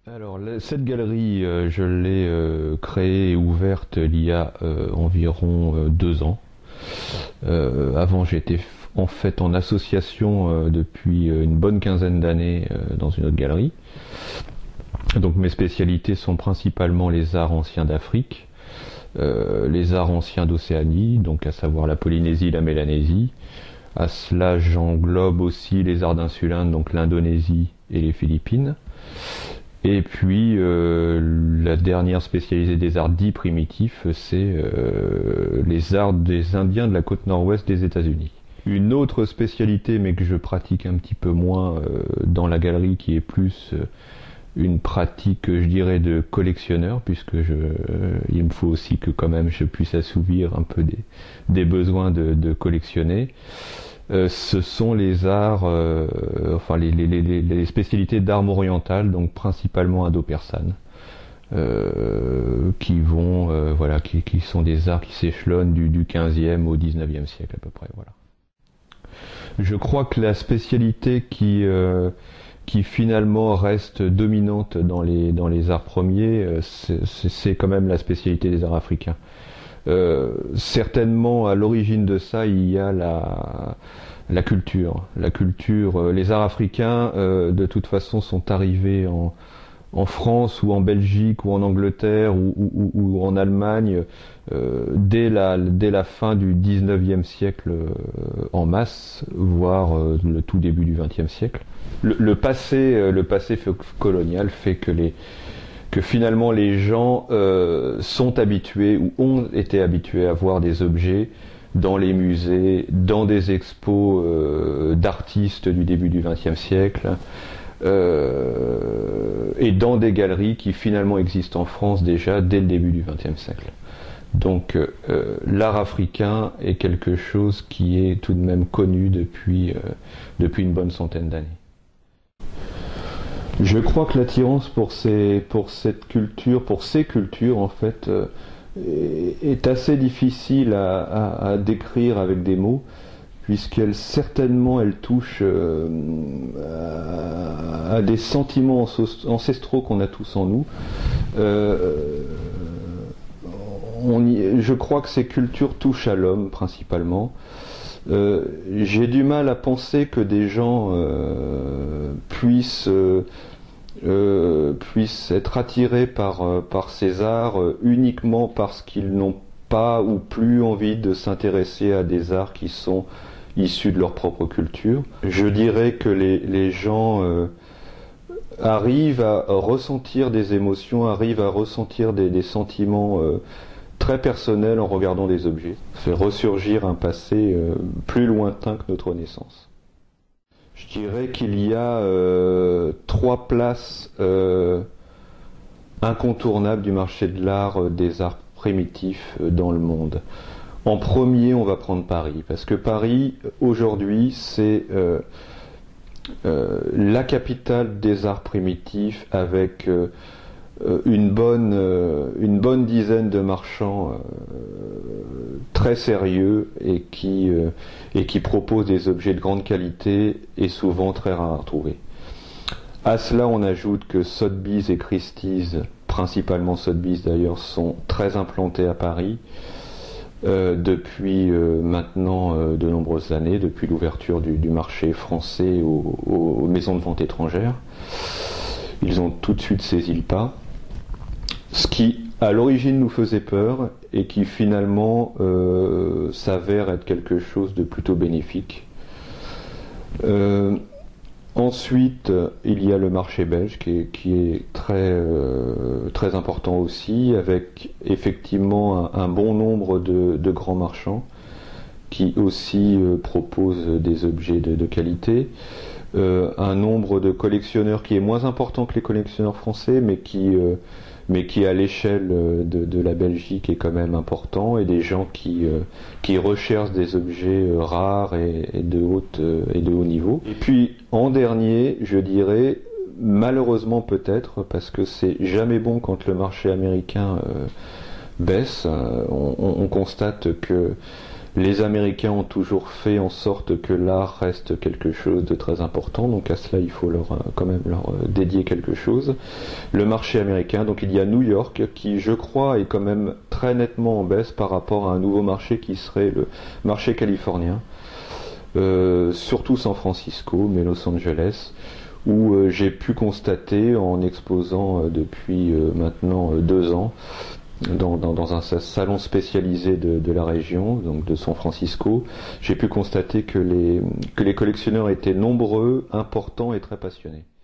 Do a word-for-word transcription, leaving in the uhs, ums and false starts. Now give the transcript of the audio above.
Alors, la- cette galerie, euh, je l'ai euh, créée et ouverte il y a euh, environ euh, deux ans. Euh, avant, j'étais f- en fait en association euh, depuis euh, une bonne quinzaine d'années euh, dans une autre galerie. Donc, mes spécialités sont principalement les arts anciens d'Afrique, euh, les arts anciens d'Océanie, donc à savoir la Polynésie, la Mélanésie. À cela, j'englobe aussi les arts d'insulinde, donc l'Indonésie et les Philippines. Et puis euh, la dernière spécialisée des arts dits primitifs, c'est euh, les arts des Indiens de la côte nord-ouest des États-Unis. Une autre spécialité, mais que je pratique un petit peu moins euh, dans la galerie, qui est plus euh, une pratique, je dirais, de collectionneur, puisque je, euh, il me faut aussi que quand même je puisse assouvir un peu des, des besoins de, de collectionner. Euh, ce sont les arts, euh, enfin les, les, les, les spécialités d'armes orientales, donc principalement indo-persanes, euh, qui vont, euh, voilà, qui, qui sont des arts qui s'échelonnent du, du quinzième au dix-neuvième siècle à peu près, voilà. Je crois que la spécialité qui, euh, qui finalement reste dominante dans les, dans les arts premiers, euh, c'est, c'est quand même la spécialité des arts africains. Euh, certainement, à l'origine de ça, il y a la, la culture. La culture, euh, les arts africains, euh, de toute façon, sont arrivés en, en France ou en Belgique ou en Angleterre ou, ou, ou en Allemagne euh, dès, la, dès la fin du dix-neuvième siècle euh, en masse, voire euh, le tout début du vingtième siècle. Le, le passé, euh, le passé colonial fait que les que finalement les gens euh, sont habitués ou ont été habitués à voir des objets dans les musées, dans des expos euh, d'artistes du début du vingtième siècle, euh, et dans des galeries qui finalement existent en France déjà dès le début du vingtième siècle. Donc euh, l'art africain est quelque chose qui est tout de même connu depuis, euh, depuis une bonne centaine d'années. Je crois que l'attirance pour, ces, pour cette culture, pour ces cultures en fait, euh, est assez difficile à, à, à décrire avec des mots, puisqu'elle certainement elle touche euh, à, à des sentiments ancestraux qu'on a tous en nous. Euh, on y, je crois que ces cultures touchent à l'homme principalement. Euh, j'ai du mal à penser que des gens euh, puissent, euh, euh, puissent être attirés par, euh, par ces arts euh, uniquement parce qu'ils n'ont pas ou plus envie de s'intéresser à des arts qui sont issus de leur propre culture. Je dirais que les, les gens euh, arrivent à ressentir des émotions, arrivent à ressentir des, des sentiments euh, très personnel en regardant des objets, fait ressurgir un passé euh, plus lointain que notre naissance. Je dirais qu'il y a euh, trois places euh, incontournables du marché de l'art euh, des arts primitifs euh, dans le monde. En premier, on va prendre Paris, parce que Paris, aujourd'hui, c'est euh, euh, la capitale des arts primitifs avec euh, Une bonne, une bonne dizaine de marchands euh, très sérieux et qui, euh, et qui proposent des objets de grande qualité et souvent très rares à retrouver. À cela, on ajoute que Sotheby's et Christie's, principalement Sotheby's d'ailleurs, sont très implantés à Paris euh, depuis euh, maintenant euh, de nombreuses années, depuis l'ouverture du, du marché français aux, aux maisons de vente étrangères. Ils ont tout de suite saisi le pas. Ce qui, à l'origine, nous faisait peur et qui, finalement, euh, s'avère être quelque chose de plutôt bénéfique. Euh, ensuite, il y a le marché belge qui est, qui est très, euh, très important aussi, avec effectivement un, un bon nombre de, de grands marchands qui aussi euh, proposent des objets de, de qualité. Euh, un nombre de collectionneurs qui est moins important que les collectionneurs français, mais qui... Euh, mais qui à l'échelle de, de la Belgique est quand même important, et des gens qui, euh, qui recherchent des objets euh, rares et, et, de haute, euh, et de haut niveau. Et puis en dernier, je dirais, malheureusement peut-être, parce que c'est jamais bon quand le marché américain euh, baisse, euh, on, on constate que Les Américains ont toujours fait en sorte que l'art reste quelque chose de très important, donc à cela il faut leur, quand même leur dédier quelque chose. Le marché américain, donc il y a New York qui, je crois, est quand même très nettement en baisse par rapport à un nouveau marché qui serait le marché californien, euh, surtout San Francisco, mais Los Angeles, où euh, j'ai pu constater en exposant euh, depuis euh, maintenant euh, deux ans Dans, dans, dans un salon spécialisé de, de la région, donc de San Francisco, j'ai pu constater que les, que les collectionneurs étaient nombreux, importants et très passionnés.